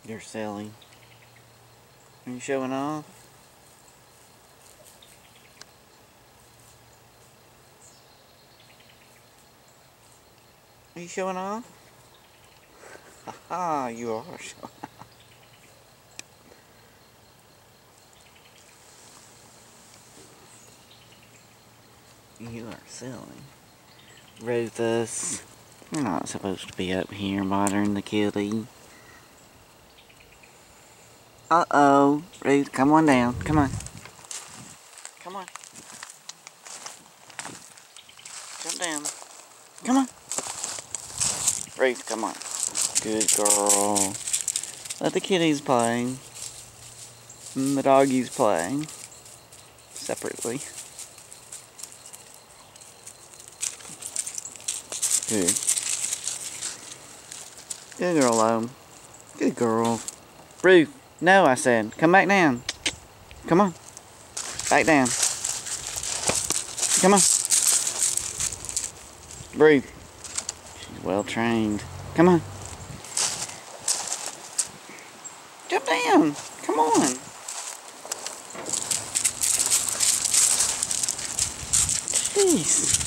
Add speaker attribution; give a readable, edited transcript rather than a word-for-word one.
Speaker 1: You're silly. Are you showing off? Are you showing off? Haha, you are showing off. You are silly. Rufus, you're not supposed to be up here bothering the kitty. Uh-oh. Ruth, come on down. Come on. Come on. Jump down. Come on. Ruth, come on. Good girl. Let the kitties play. And the doggies play. Separately. Good. Good girl, Lo. Good girl. Ruth, no, I said. Come back down. Come on. Back down. Come on. Ruth. She's well trained. Come on. Jump down. Come on. Jeez.